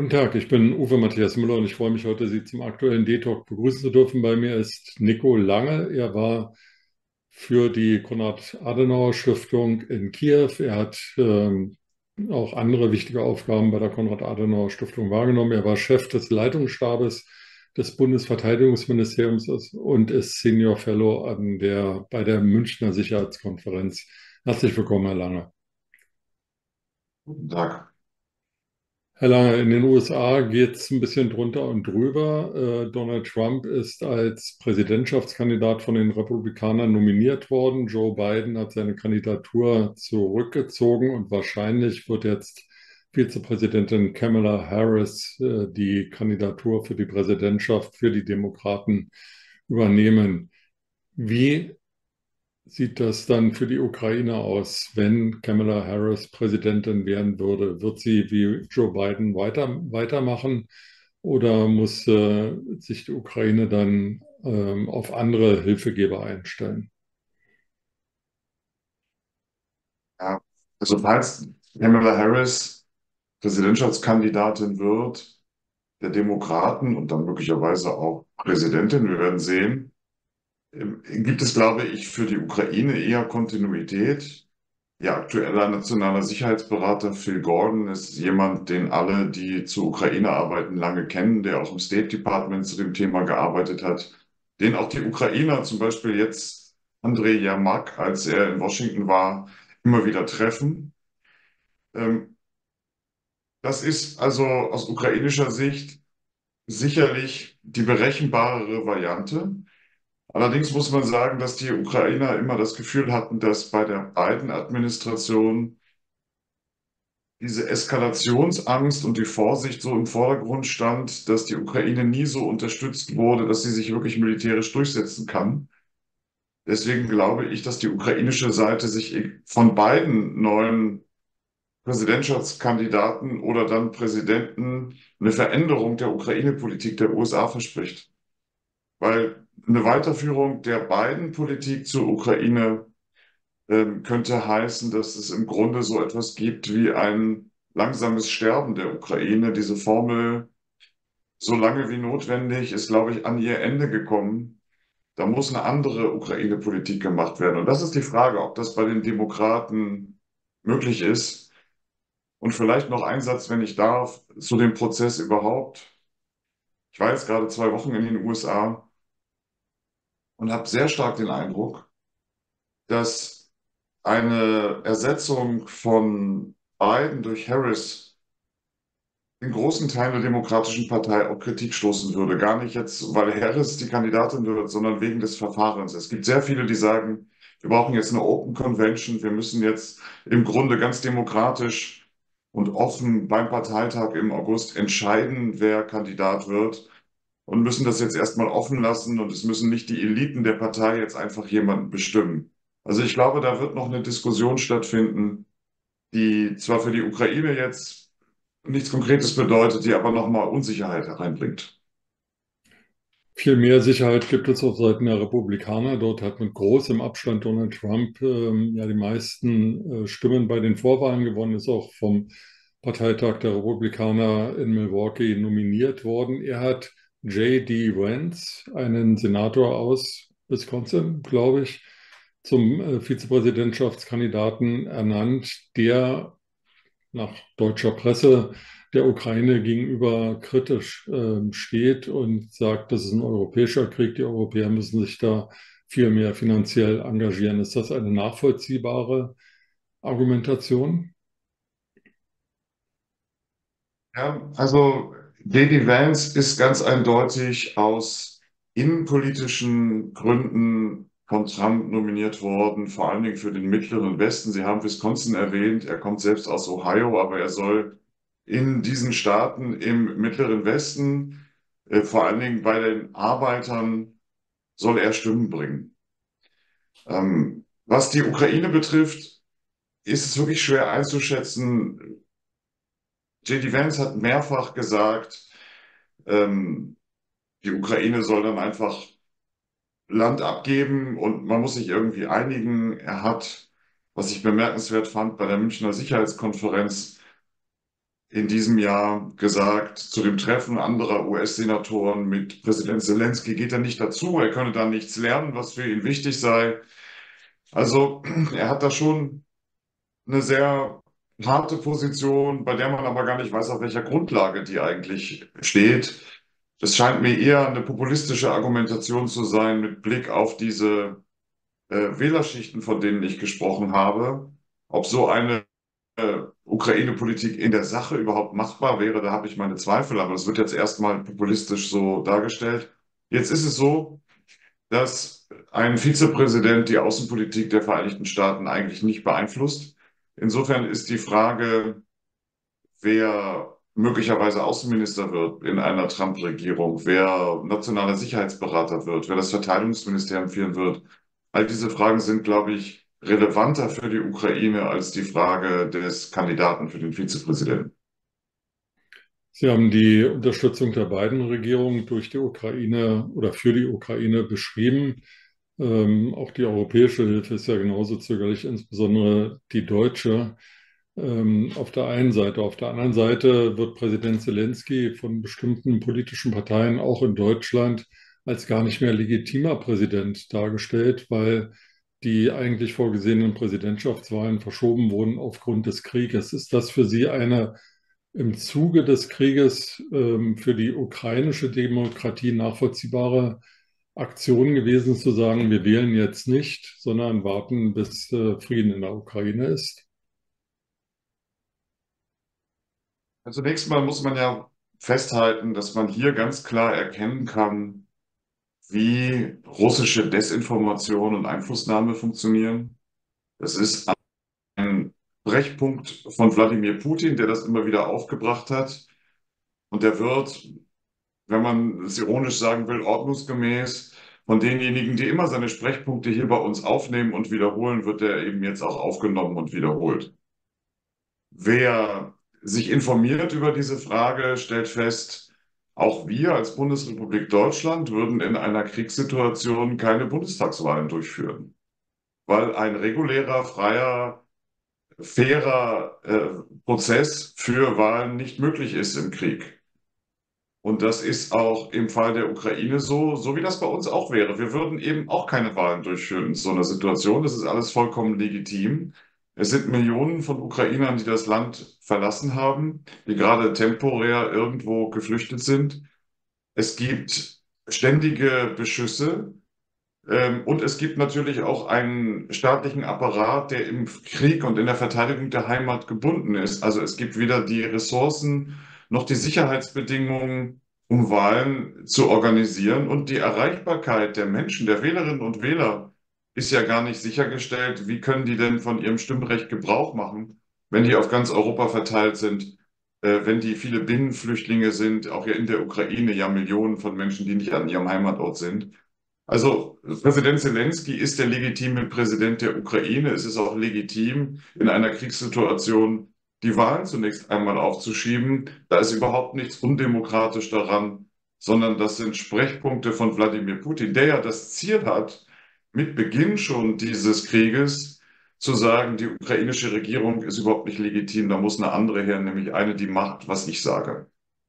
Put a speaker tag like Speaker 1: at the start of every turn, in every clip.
Speaker 1: Guten Tag, ich bin Uwe Matthias Müller und ich freue mich heute, Sie zum aktuellen D-Talk begrüßen zu dürfen. Bei mir ist Nico Lange. Er war für die Konrad-Adenauer-Stiftung in Kiew. Er hat auch andere wichtige Aufgaben bei der Konrad-Adenauer-Stiftung wahrgenommen. Er war Chef des Leitungsstabes des Bundesverteidigungsministeriums und ist Senior Fellow bei der Münchner Sicherheitskonferenz. Herzlich willkommen, Herr Lange.
Speaker 2: Guten Tag.
Speaker 1: Herr Lange, in den USA geht es ein bisschen drunter und drüber. Donald Trump ist als Präsidentschaftskandidat von den Republikanern nominiert worden. Joe Biden hat seine Kandidatur zurückgezogen und wahrscheinlich wird jetzt Vizepräsidentin Kamala Harris die Kandidatur für die Präsidentschaft für die Demokraten übernehmen. Wie sieht das dann für die Ukraine aus, wenn Kamala Harris Präsidentin werden würde? Wird sie wie Joe Biden weitermachen oder muss sich die Ukraine dann auf andere Hilfegeber einstellen?
Speaker 2: Ja, also falls Kamala Harris Präsidentschaftskandidatin wird, der Demokraten und dann möglicherweise auch Präsidentin, wir werden sehen, gibt es, glaube ich, für die Ukraine eher Kontinuität. Ihr aktueller nationaler Sicherheitsberater Phil Gordon ist jemand, den alle, die zur Ukraine arbeiten, lange kennen, der auch im State Department zu dem Thema gearbeitet hat, den auch die Ukrainer, zum Beispiel jetzt Andrei Yermak, als er in Washington war, immer wieder treffen. Ähm, Das ist also aus ukrainischer Sicht sicherlich die berechenbarere Variante. Allerdings muss man sagen, dass die Ukrainer immer das Gefühl hatten, dass bei der Biden-Administration diese Eskalationsangst und die Vorsicht so im Vordergrund stand, dass die Ukraine nie so unterstützt wurde, dass sie sich wirklich militärisch durchsetzen kann. Deswegen glaube ich, dass die ukrainische Seite sich von beiden neuen Präsidentschaftskandidaten oder dann Präsidenten eine Veränderung der Ukraine-Politik der USA verspricht. Weil eine Weiterführung der beiden Politik zur Ukraine könnte heißen, dass es im Grunde so etwas gibt wie ein langsames Sterben der Ukraine. Diese Formel, so lange wie notwendig, ist, glaube ich, an ihr Ende gekommen. Da muss eine andere Ukraine-Politik gemacht werden. Und das ist die Frage, ob das bei den Demokraten möglich ist. Und vielleicht noch ein Satz, wenn ich darf, zu dem Prozess überhaupt. Ich war jetzt gerade 2 Wochen in den USA und habe sehr stark den Eindruck, dass eine Ersetzung von Biden durch Harris in großen Teilen der Demokratischen Partei auf Kritik stoßen würde. Gar nicht jetzt, weil Harris die Kandidatin wird, sondern wegen des Verfahrens. Es gibt sehr viele, die sagen, wir brauchen jetzt eine Open Convention. Wir müssen jetzt im Grunde ganz demokratisch und offen beim Parteitag im August entscheiden, wer Kandidat wird und müssen das jetzt erstmal offen lassen und es müssen nicht die Eliten der Partei jetzt einfach jemanden bestimmen. Also ich glaube, da wird noch eine Diskussion stattfinden, die zwar für die Ukraine jetzt nichts Konkretes bedeutet, die aber nochmal Unsicherheit hereinbringt.
Speaker 1: Viel mehr Sicherheit gibt es auf Seiten der Republikaner. Dort hat mit großem Abstand Donald Trump ja die meisten Stimmen bei den Vorwahlen gewonnen, ist auch vom Parteitag der Republikaner in Milwaukee nominiert worden. Er hat J.D. Vance, einen Senator aus Wisconsin, glaube ich, zum Vizepräsidentschaftskandidaten ernannt, der nach deutscher Presse der Ukraine gegenüber kritisch steht und sagt, das ist ein europäischer Krieg, die Europäer müssen sich da viel mehr finanziell engagieren. Ist das eine nachvollziehbare Argumentation?
Speaker 2: Ja, also J.D. Vance ist ganz eindeutig aus innenpolitischen Gründen von Trump nominiert worden, vor allen Dingen für den Mittleren Westen. Sie haben Wisconsin erwähnt, er kommt selbst aus Ohio, aber er soll in diesen Staaten im Mittleren Westen, vor allen Dingen bei den Arbeitern, soll er Stimmen bringen. Was die Ukraine betrifft, ist es wirklich schwer einzuschätzen. J.D. Vance hat mehrfach gesagt, ähm, die Ukraine soll dann einfach Land abgeben und man muss sich irgendwie einigen. Er hat, was ich bemerkenswert fand, bei der Münchner Sicherheitskonferenz in diesem Jahr gesagt, zu dem Treffen anderer US-Senatoren mit Präsident Zelensky geht er nicht dazu, er könne da nichts lernen, was für ihn wichtig sei. Also er hat da schon eine sehr harte Position, bei der man aber gar nicht weiß, auf welcher Grundlage die eigentlich steht. Es scheint mir eher eine populistische Argumentation zu sein mit Blick auf diese Wählerschichten, von denen ich gesprochen habe. Ob so eine Ukraine-Politik in der Sache überhaupt machbar wäre, da habe ich meine Zweifel, aber es wird jetzt erstmal populistisch so dargestellt. Jetzt ist es so, dass ein Vizepräsident die Außenpolitik der Vereinigten Staaten eigentlich nicht beeinflusst. Insofern ist die Frage, wer möglicherweise Außenminister wird in einer Trump-Regierung, wer nationaler Sicherheitsberater wird, wer das Verteidigungsministerium führen wird. All diese Fragen sind, glaube ich, relevanter für die Ukraine als die Frage des Kandidaten für den Vizepräsidenten.
Speaker 1: Sie haben die Unterstützung der beiden Regierungen durch die Ukraine oder für die Ukraine beschrieben. Auch die europäische Hilfe ist ja genauso zögerlich, insbesondere die deutsche. Auf der einen Seite. Auf der anderen Seite wird Präsident Zelensky von bestimmten politischen Parteien auch in Deutschland als gar nicht mehr legitimer Präsident dargestellt, weil die eigentlich vorgesehenen Präsidentschaftswahlen verschoben wurden aufgrund des Krieges. Ist das für Sie eine im Zuge des Krieges für die ukrainische Demokratie nachvollziehbare Aktion gewesen, zu sagen, wir wählen jetzt nicht, sondern warten, bis Frieden in der Ukraine ist?
Speaker 2: Zunächst mal muss man ja festhalten, dass man hier ganz klar erkennen kann, wie russische Desinformation und Einflussnahme funktionieren. Es ist ein Brechpunkt von Wladimir Putin, der das immer wieder aufgebracht hat. Und der wird, wenn man es ironisch sagen will, ordnungsgemäß von denjenigen, die immer seine Sprechpunkte hier bei uns aufnehmen und wiederholen, wird er eben jetzt auch aufgenommen und wiederholt. Wer sich informiert über diese Frage, stellt fest, auch wir als Bundesrepublik Deutschland würden in einer Kriegssituation keine Bundestagswahlen durchführen, weil ein regulärer, freier, fairer Prozess für Wahlen nicht möglich ist im Krieg. Und das ist auch im Fall der Ukraine so, so wie das bei uns auch wäre. Wir würden eben auch keine Wahlen durchführen in so einer Situation. Das ist alles vollkommen legitim. Es sind Millionen von Ukrainern, die das Land verlassen haben, die gerade temporär irgendwo geflüchtet sind. Es gibt ständige Beschüsse. Und es gibt natürlich auch einen staatlichen Apparat, der im Krieg und in der Verteidigung der Heimat gebunden ist. Also es gibt weder die Ressourcen noch die Sicherheitsbedingungen, um Wahlen zu organisieren. Und die Erreichbarkeit der Menschen, der Wählerinnen und Wähler, ist ja gar nicht sichergestellt. Wie können die denn von ihrem Stimmrecht Gebrauch machen, wenn die auf ganz Europa verteilt sind? Wenn die viele Binnenflüchtlinge sind, auch ja in der Ukraine ja Millionen von Menschen, die nicht an ihrem Heimatort sind. Also Präsident Zelensky ist der legitime Präsident der Ukraine. Es ist auch legitim, in einer Kriegssituation die Wahlen zunächst einmal aufzuschieben. Da ist überhaupt nichts undemokratisch daran, sondern das sind Sprechpunkte von Wladimir Putin, der ja das Ziel hat, mit Beginn schon dieses Krieges zu sagen, die ukrainische Regierung ist überhaupt nicht legitim, da muss eine andere her, nämlich eine, die macht, was ich sage.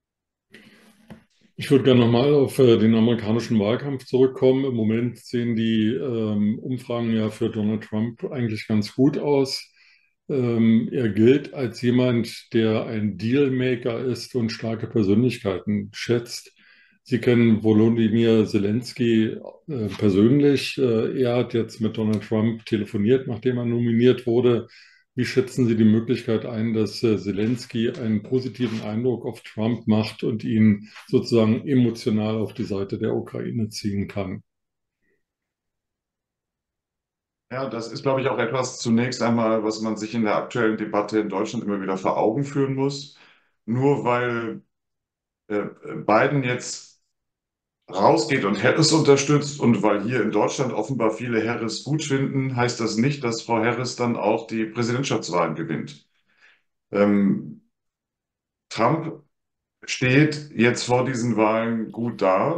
Speaker 1: Ich würde gerne nochmal auf den amerikanischen Wahlkampf zurückkommen. Im Moment sehen die Umfragen ja für Donald Trump eigentlich ganz gut aus. Er gilt als jemand, der ein Dealmaker ist und starke Persönlichkeiten schätzt. Sie kennen Volodymyr Zelensky persönlich. Er hat jetzt mit Donald Trump telefoniert, nachdem er nominiert wurde. Wie schätzen Sie die Möglichkeit ein, dass Zelensky einen positiven Eindruck auf Trump macht und ihn sozusagen emotional auf die Seite der Ukraine ziehen kann?
Speaker 2: Ja, das ist, glaube ich, auch etwas zunächst einmal, was man sich in der aktuellen Debatte in Deutschland immer wieder vor Augen führen muss. Nur weil Biden jetzt rausgeht und Harris unterstützt und weil hier in Deutschland offenbar viele Harris gut finden, heißt das nicht, dass Frau Harris dann auch die Präsidentschaftswahlen gewinnt. Ähm, Trump steht jetzt vor diesen Wahlen gut da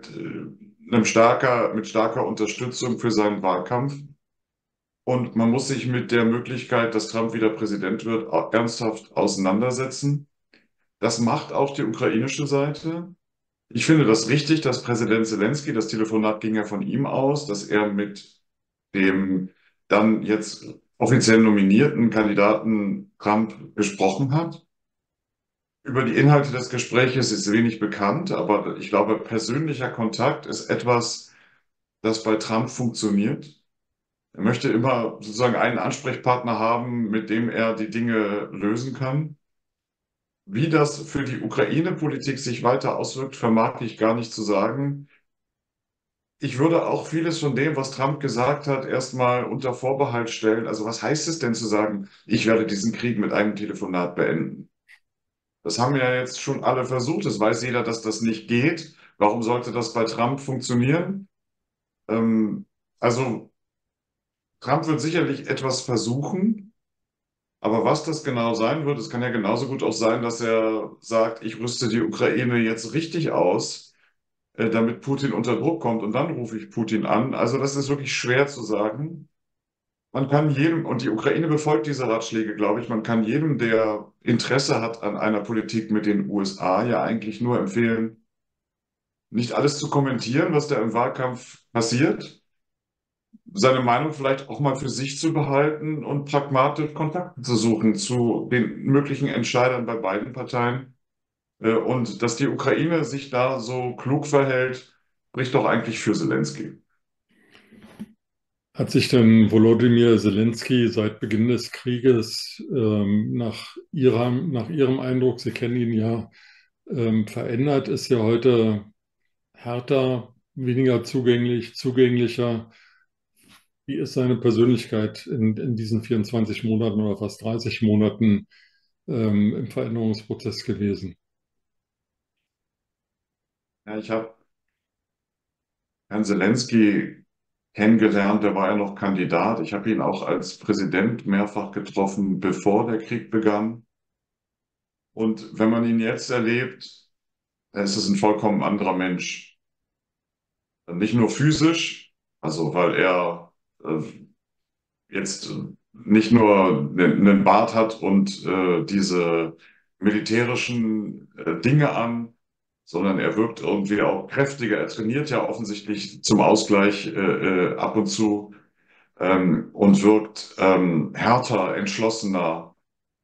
Speaker 2: mit starker Unterstützung für seinen Wahlkampf. Und man muss sich mit der Möglichkeit, dass Trump wieder Präsident wird, ernsthaft auseinandersetzen. Das macht auch die ukrainische Seite. Ich finde das richtig, dass Präsident Zelensky, das Telefonat ging ja von ihm aus, dass er mit dem dann jetzt offiziell nominierten Kandidaten Trump gesprochen hat. Über die Inhalte des Gespräches ist wenig bekannt, aber ich glaube, persönlicher Kontakt ist etwas, das bei Trump funktioniert. Er möchte immer sozusagen einen Ansprechpartner haben, mit dem er die Dinge lösen kann. Wie das für die Ukraine-Politik sich weiter auswirkt, vermag ich gar nicht zu sagen. Ich würde auch vieles von dem, was Trump gesagt hat, erstmal unter Vorbehalt stellen. Also was heißt es denn zu sagen, ich werde diesen Krieg mit einem Telefonat beenden? Das haben ja jetzt schon alle versucht. Es weiß jeder, dass das nicht geht. Warum sollte das bei Trump funktionieren? Ähm, also Trump wird sicherlich etwas versuchen, aber was das genau sein wird, es kann ja genauso gut auch sein, dass er sagt, ich rüste die Ukraine jetzt richtig aus, damit Putin unter Druck kommt und dann rufe ich Putin an. Also das ist wirklich schwer zu sagen. Man kann jedem, und die Ukraine befolgt diese Ratschläge, glaube ich, man kann jedem, der Interesse hat an einer Politik mit den USA, ja eigentlich nur empfehlen, nicht alles zu kommentieren, was da im Wahlkampf passiert, seine Meinung vielleicht auch mal für sich zu behalten und pragmatisch Kontakte zu suchen zu den möglichen Entscheidern bei beiden Parteien. Und dass die Ukraine sich da so klug verhält, spricht doch eigentlich für Zelensky.
Speaker 1: Hat sich denn Volodymyr Zelensky seit Beginn des Krieges nach Ihrem Eindruck, Sie kennen ihn ja, verändert? Ist er heute härter, weniger zugänglich, zugänglicher? Wie ist seine Persönlichkeit in diesen 24 Monaten oder fast 30 Monaten im Veränderungsprozess gewesen?
Speaker 2: Ja, ich habe Herrn Zelensky kennengelernt, da war er noch Kandidat. Ich habe ihn auch als Präsident mehrfach getroffen, bevor der Krieg begann. Und wenn man ihn jetzt erlebt, ist es ein vollkommen anderer Mensch. Nicht nur physisch, also weil er äh, jetzt nicht nur einen Bart hat und diese militärischen Dinge an, sondern er wirkt irgendwie auch kräftiger. Er trainiert ja offensichtlich zum Ausgleich ab und zu und wirkt härter, entschlossener.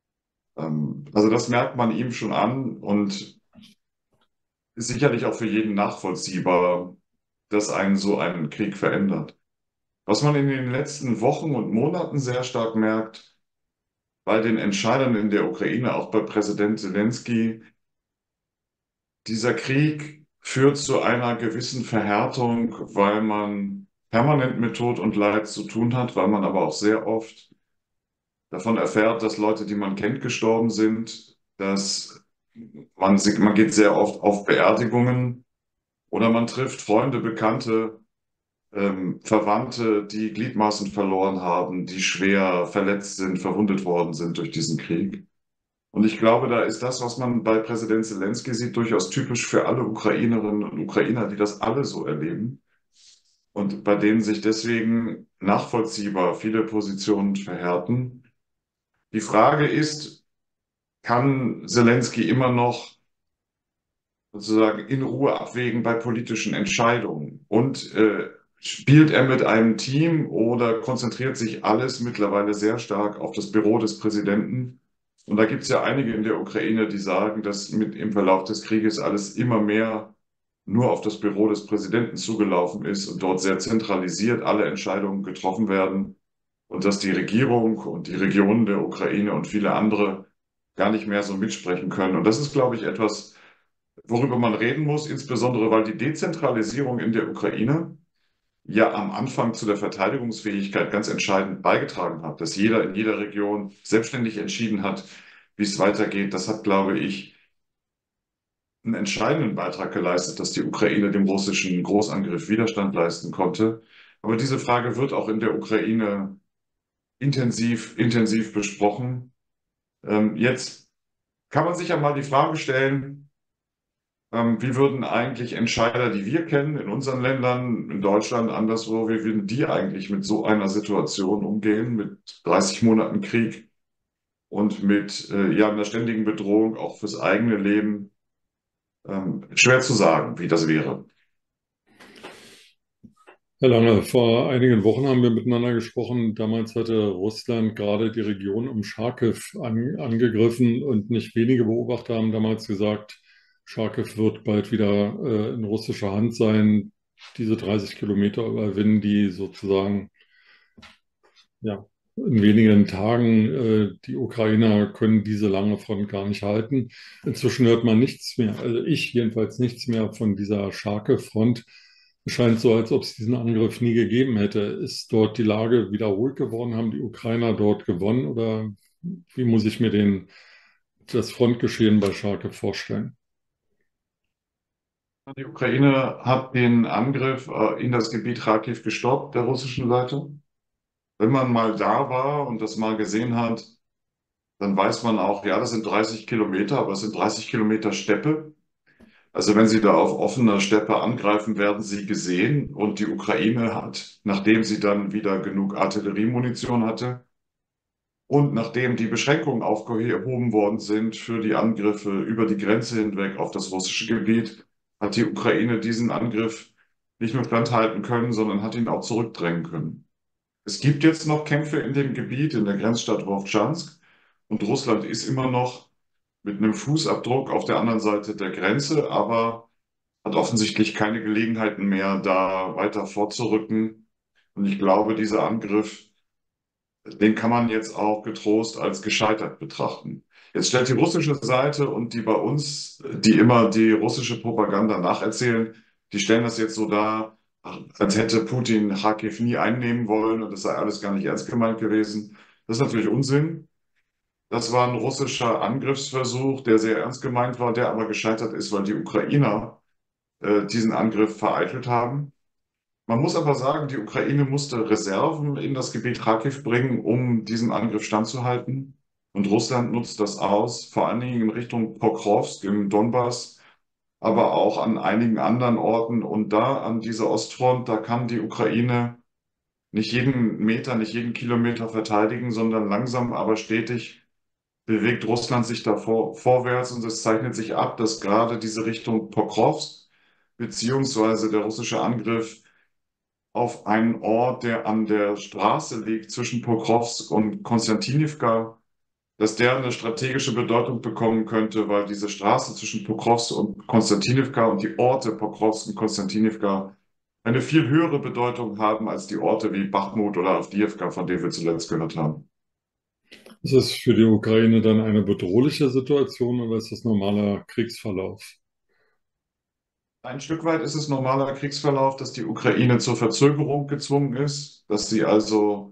Speaker 2: Also das merkt man ihm schon an und ist sicherlich auch für jeden nachvollziehbar, dass einen so einen Krieg verändert. Was man in den letzten Wochen und Monaten sehr stark merkt, bei den Entscheidern in der Ukraine, auch bei Präsident Zelensky, dieser Krieg führt zu einer gewissen Verhärtung, weil man permanent mit Tod und Leid zu tun hat, weil man aber auch sehr oft davon erfährt, dass Leute, die man kennt, gestorben sind, dass man geht sehr oft auf Beerdigungen oder man trifft Freunde, Bekannte, Verwandte, die Gliedmaßen verloren haben, die schwer verletzt sind, verwundet worden sind durch diesen Krieg. Und ich glaube, da ist das, was man bei Präsident Zelensky sieht, durchaus typisch für alle Ukrainerinnen und Ukrainer, die das alle so erleben und bei denen sich deswegen nachvollziehbar viele Positionen verhärten. Die Frage ist, kann Zelensky immer noch sozusagen in Ruhe abwägen bei politischen Entscheidungen? Und spielt er mit einem Team oder konzentriert sich alles mittlerweile sehr stark auf das Büro des Präsidenten? Und da gibt es ja einige in der Ukraine, die sagen, dass mit im Verlauf des Krieges alles immer mehr nur auf das Büro des Präsidenten zugelaufen ist und dort sehr zentralisiert alle Entscheidungen getroffen werden und dass die Regierung und die Regionen der Ukraine und viele andere gar nicht mehr so mitsprechen können. Und das ist, glaube ich, etwas, worüber man reden muss, insbesondere weil die Dezentralisierung in der Ukraine ja am Anfang zu der Verteidigungsfähigkeit ganz entscheidend beigetragen hat, dass jeder in jeder Region selbstständig entschieden hat, wie es weitergeht. Das hat, glaube ich, einen entscheidenden Beitrag geleistet, dass die Ukraine dem russischen Großangriff Widerstand leisten konnte. Aber diese Frage wird auch in der Ukraine intensiv besprochen. Jetzt kann man sich ja mal die Frage stellen, wie würden eigentlich Entscheider, die wir kennen, in unseren Ländern, in Deutschland, anderswo, wie würden die eigentlich mit so einer Situation umgehen, mit 30 Monaten Krieg? und mit ja, einer ständigen Bedrohung auch fürs eigene Leben. Schwer zu sagen, wie das wäre.
Speaker 1: Herr Lange, vor einigen Wochen haben wir miteinander gesprochen. Damals hatte Russland gerade die Region um Charkiw angegriffen und nicht wenige Beobachter haben damals gesagt, Charkiw wird bald wieder in russischer Hand sein. Diese 30 Kilometer überwinden die sozusagen, ja, in wenigen Tagen. Die Ukrainer können diese lange Front gar nicht halten. Inzwischen hört man nichts mehr, also ich jedenfalls nichts mehr von dieser Charkiw-Front. Es scheint so, als ob es diesen Angriff nie gegeben hätte. Ist dort die Lage wieder ruhig geworden? Haben die Ukrainer dort gewonnen? Oder wie muss ich mir das Frontgeschehen bei Charkiw vorstellen?
Speaker 2: Die Ukraine hat den Angriff in das Gebiet Kharkiv gestoppt, der russischen Seite. Wenn man mal da war und das mal gesehen hat, dann weiß man auch, ja, das sind 30 Kilometer, aber es sind 30 Kilometer Steppe. Also wenn sie da auf offener Steppe angreifen, werden sie gesehen. Und die Ukraine hat, nachdem sie dann wieder genug Artilleriemunition hatte und nachdem die Beschränkungen aufgehoben worden sind für die Angriffe über die Grenze hinweg auf das russische Gebiet, hat die Ukraine diesen Angriff nicht nur standhalten können, sondern hat ihn auch zurückdrängen können. Es gibt jetzt noch Kämpfe in dem Gebiet, in der Grenzstadt Wowtschansk, und Russland ist immer noch mit einem Fußabdruck auf der anderen Seite der Grenze, aber hat offensichtlich keine Gelegenheiten mehr, da weiter vorzurücken. Und ich glaube, dieser Angriff, den kann man jetzt auch getrost als gescheitert betrachten. Jetzt stellt die russische Seite und die bei uns, die immer die russische Propaganda nacherzählen, die stellen das jetzt so dar, als hätte Putin Kharkiv nie einnehmen wollen und das sei alles gar nicht ernst gemeint gewesen. Das ist natürlich Unsinn. Das war ein russischer Angriffsversuch, der sehr ernst gemeint war, der aber gescheitert ist, weil die Ukrainer diesen Angriff vereitelt haben. Man muss aber sagen, die Ukraine musste Reserven in das Gebiet Kharkiv bringen, um diesem Angriff standzuhalten. Und Russland nutzt das aus, vor allen Dingen in Richtung Pokrovsk im Donbass, aber auch an einigen anderen Orten. Und da an dieser Ostfront, da kann die Ukraine nicht jeden Meter, nicht jeden Kilometer verteidigen, sondern langsam, aber stetig bewegt Russland sich da vorwärts. Und es zeichnet sich ab, dass gerade diese Richtung Pokrovsk beziehungsweise der russische Angriff auf einen Ort, der an der Straße liegt zwischen Pokrovsk und Konstantinivka, dass der eine strategische Bedeutung bekommen könnte, weil diese Straße zwischen Pokrovsk und Konstantinivka und die Orte Pokrovsk und Konstantinivka eine viel höhere Bedeutung haben als die Orte wie Bachmut oder Awdijiwka, von denen wir zuletzt gehört haben.
Speaker 1: Ist es für die Ukraine dann eine bedrohliche Situation oder ist das normaler Kriegsverlauf?
Speaker 2: Ein Stück weit ist es normaler Kriegsverlauf, dass die Ukraine zur Verzögerung gezwungen ist, dass sie also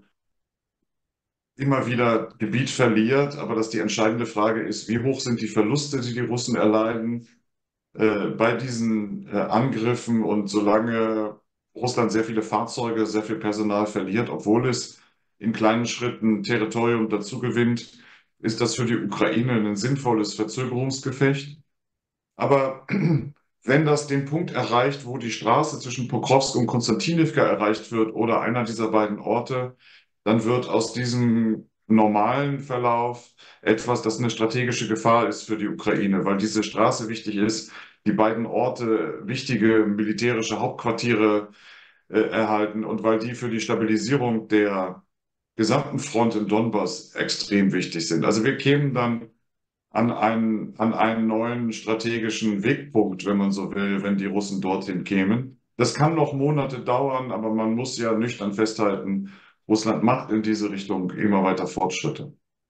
Speaker 2: immer wieder Gebiet verliert, aber dass die entscheidende Frage ist, wie hoch sind die Verluste, die die Russen erleiden bei diesen Angriffen, und solange Russland sehr viele Fahrzeuge, sehr viel Personal verliert, obwohl es in kleinen Schritten Territorium dazu gewinnt, ist das für die Ukraine ein sinnvolles Verzögerungsgefecht. Aber wenn das den Punkt erreicht, wo die Straße zwischen Pokrovsk und Konstantinivka erreicht wird oder einer dieser beiden Orte, dann wird aus diesem normalen Verlauf etwas, das eine strategische Gefahr ist für die Ukraine, weil diese Straße wichtig ist, die beiden Orte wichtige militärische Hauptquartiere erhalten und weil die für die Stabilisierung der gesamten Front im Donbass extrem wichtig sind. Also wir kämen dann an einen neuen strategischen Wegpunkt, wenn man so will, wenn die Russen dorthin kämen. Das kann noch Monate dauern, aber man muss ja nüchtern festhalten, Russland macht in diese Richtung immer weiter Fortschritte.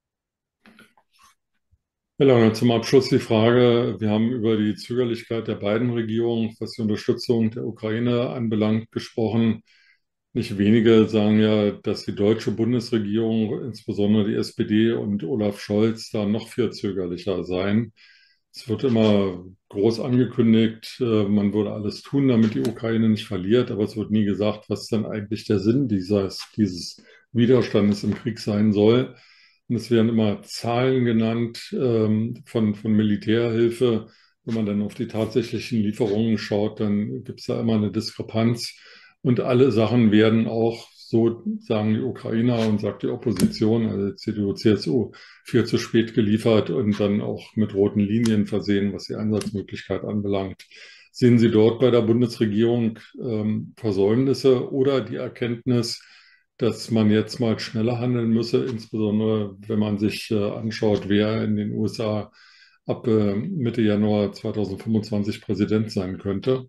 Speaker 1: Herr Lange, zum Abschluss die Frage, wir haben über die Zögerlichkeit der beiden Regierungen, was die Unterstützung der Ukraine anbelangt, gesprochen. Nicht wenige sagen ja, dass die deutsche Bundesregierung, insbesondere die SPD und Olaf Scholz, da noch viel zögerlicher seien. Es wird immer groß angekündigt, man würde alles tun, damit die Ukraine nicht verliert, aber es wird nie gesagt, was dann eigentlich der Sinn dieses Widerstandes im Krieg sein soll. Und es werden immer Zahlen genannt von Militärhilfe. Wenn man dann auf die tatsächlichen Lieferungen schaut, dann gibt es da immer eine Diskrepanz. Und alle Sachen werden auch so sagen die Ukrainer und sagt die Opposition, also die CDU, CSU, viel zu spät geliefert und dann auch mit roten Linien versehen, was die Einsatzmöglichkeit anbelangt. Sehen Sie dort bei der Bundesregierung Versäumnisse oder die Erkenntnis, dass man jetzt mal schneller handeln müsse, insbesondere wenn man sich anschaut, wer in den USA ab Mitte Januar 2025 Präsident sein könnte?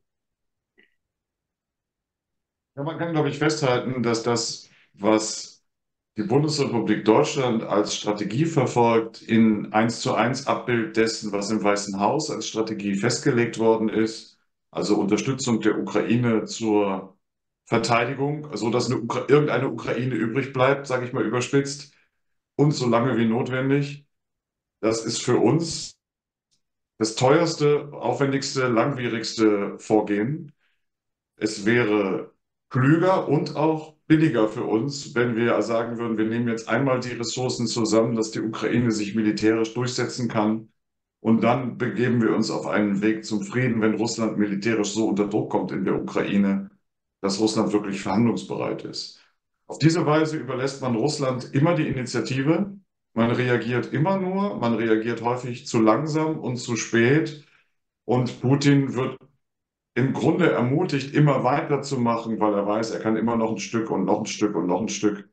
Speaker 2: Ja, man kann, glaube ich, festhalten, dass das, was die Bundesrepublik Deutschland als Strategie verfolgt, in 1:1 Abbild dessen, was im Weißen Haus als Strategie festgelegt worden ist, also Unterstützung der Ukraine zur Verteidigung, so dass irgendeine Ukraine übrig bleibt, sage ich mal überspitzt, und so lange wie notwendig. Das ist für uns das teuerste, aufwendigste, langwierigste Vorgehen. Es wäre klüger und auch billiger für uns, wenn wir sagen würden, wir nehmen jetzt einmal die Ressourcen zusammen, dass die Ukraine sich militärisch durchsetzen kann. Und dann begeben wir uns auf einen Weg zum Frieden, wenn Russland militärisch so unter Druck kommt in der Ukraine, dass Russland wirklich verhandlungsbereit ist. Auf diese Weise überlässt man Russland immer die Initiative. Man reagiert immer nur, man reagiert häufig zu langsam und zu spät. Und Putin wird im Grunde ermutigt, immer weiterzumachen, weil er weiß, er kann immer noch ein Stück und noch ein Stück und noch ein Stück.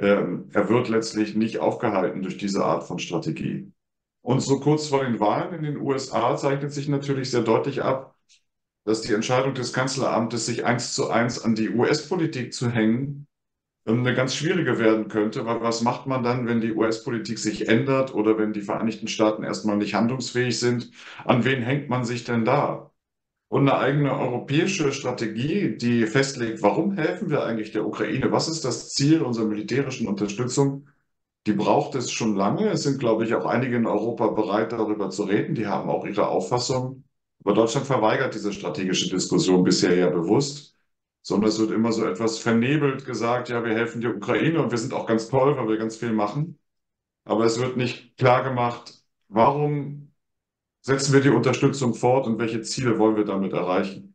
Speaker 2: Er wird letztlich nicht aufgehalten durch diese Art von Strategie. Und so kurz vor den Wahlen in den USA zeichnet sich natürlich sehr deutlich ab, dass die Entscheidung des Kanzleramtes, sich 1:1 an die US-Politik zu hängen, eine ganz schwierige werden könnte, weil was macht man dann, wenn die US-Politik sich ändert oder wenn die Vereinigten Staaten erstmal nicht handlungsfähig sind? An wen hängt man sich denn da? Und eine eigene europäische Strategie, die festlegt, warum helfen wir eigentlich der Ukraine? Was ist das Ziel unserer militärischen Unterstützung? Die braucht es schon lange. Es sind, glaube ich, auch einige in Europa bereit, darüber zu reden. Die haben auch ihre Auffassung. Aber Deutschland verweigert diese strategische Diskussion bisher ja bewusst, sondern es wird immer so etwas vernebelt gesagt, ja, wir helfen der Ukraine und wir sind auch ganz toll, weil wir ganz viel machen. Aber es wird nicht klar gemacht, warum setzen wir die Unterstützung fort und welche Ziele wollen wir damit erreichen.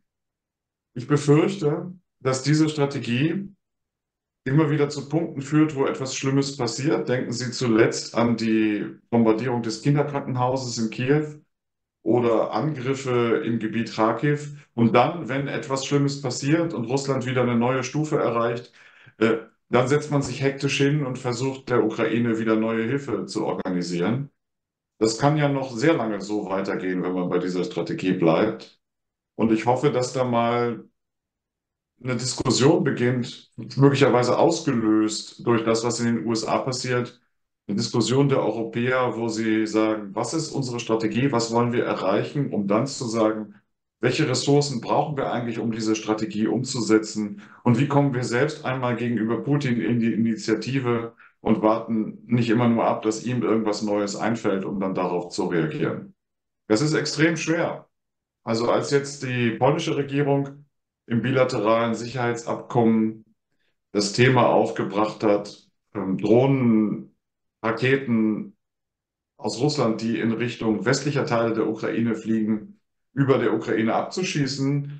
Speaker 2: Ich befürchte, dass diese Strategie immer wieder zu Punkten führt, wo etwas Schlimmes passiert. Denken Sie zuletzt an die Bombardierung des Kinderkrankenhauses in Kiew oder Angriffe im Gebiet Kharkiv. Und dann, wenn etwas Schlimmes passiert und Russland wieder eine neue Stufe erreicht, äh, dann setzt man sich hektisch hin und versucht der Ukraine wieder neue Hilfe zu organisieren. Das kann ja noch sehr lange so weitergehen, wenn man bei dieser Strategie bleibt. Und ich hoffe, dass da mal eine Diskussion beginnt, möglicherweise ausgelöst durch das, was in den USA passiert, eine Diskussion der Europäer, wo sie sagen, was ist unsere Strategie, was wollen wir erreichen, um dann zu sagen, welche Ressourcen brauchen wir eigentlich, um diese Strategie umzusetzen und wie kommen wir selbst einmal gegenüber Putin in die Initiative und warten nicht immer nur ab, dass ihm irgendwas Neues einfällt, um dann darauf zu reagieren. Das ist extrem schwer. Also als jetzt die polnische Regierung im bilateralen Sicherheitsabkommen das Thema aufgebracht hat, Drohnen, Raketen aus Russland, die in Richtung westlicher Teile der Ukraine fliegen, über der Ukraine abzuschießen,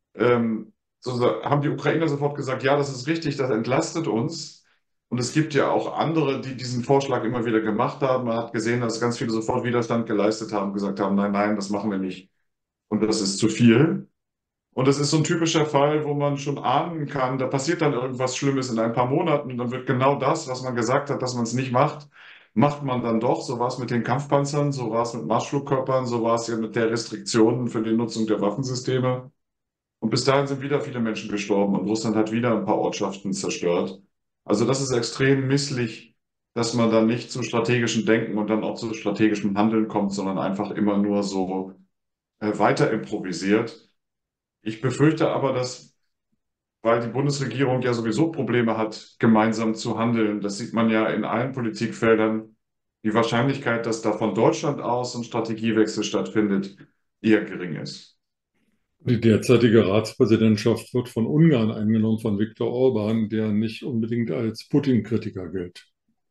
Speaker 2: haben die Ukrainer sofort gesagt, ja, das ist richtig, das entlastet uns. Und es gibt ja auch andere, die diesen Vorschlag immer wieder gemacht haben. Man hat gesehen, dass ganz viele sofort Widerstand geleistet haben, gesagt haben, nein, nein, das machen wir nicht. Und das ist zu viel. Und das ist so ein typischer Fall, wo man schon ahnen kann, da passiert dann irgendwas Schlimmes in ein paar Monaten und dann wird genau das, was man gesagt hat, dass man es nicht macht, macht man dann doch. So war es mit den Kampfpanzern, so war es mit Marschflugkörpern, so war es ja mit der Restriktionen für die Nutzung der Waffensysteme. Und bis dahin sind wieder viele Menschen gestorben und Russland hat wieder ein paar Ortschaften zerstört. Also das ist extrem misslich, dass man dann nicht zu strategischem Denken und dann auch zu strategischem Handeln kommt, sondern einfach immer nur so weiter improvisiert. Ich befürchte aber, dass, weil die Bundesregierung ja sowieso Probleme hat, gemeinsam zu handeln, das sieht man ja in allen Politikfeldern, die Wahrscheinlichkeit, dass da von Deutschland aus ein Strategiewechsel stattfindet, eher gering ist.
Speaker 1: Die derzeitige Ratspräsidentschaft wird von Ungarn eingenommen, von Viktor Orban, der nicht unbedingt als Putin-Kritiker gilt.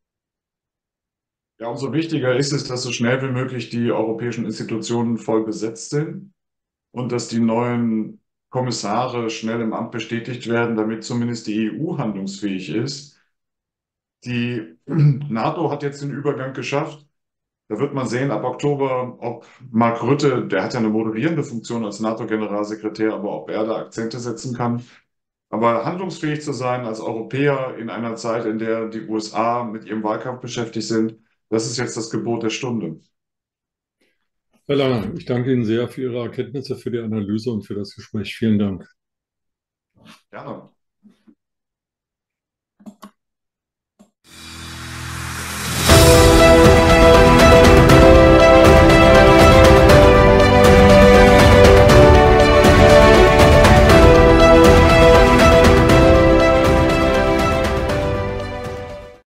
Speaker 2: Ja, umso wichtiger ist es, dass so schnell wie möglich die europäischen Institutionen voll besetzt sind und dass die neuen Kommissare schnell im Amt bestätigt werden, damit zumindest die EU handlungsfähig ist. Die NATO hat jetzt den Übergang geschafft. Da wird man sehen ab Oktober, ob Mark Rutte, der hat ja eine moderierende Funktion als NATO-Generalsekretär, aber ob er da Akzente setzen kann. Aber handlungsfähig zu sein als Europäer in einer Zeit, in der die USA mit ihrem Wahlkampf beschäftigt sind, das ist jetzt das Gebot der Stunde.
Speaker 1: Herr Langer, ich danke Ihnen sehr für Ihre Erkenntnisse, für die Analyse und für das Gespräch. Vielen Dank.
Speaker 2: Gerne.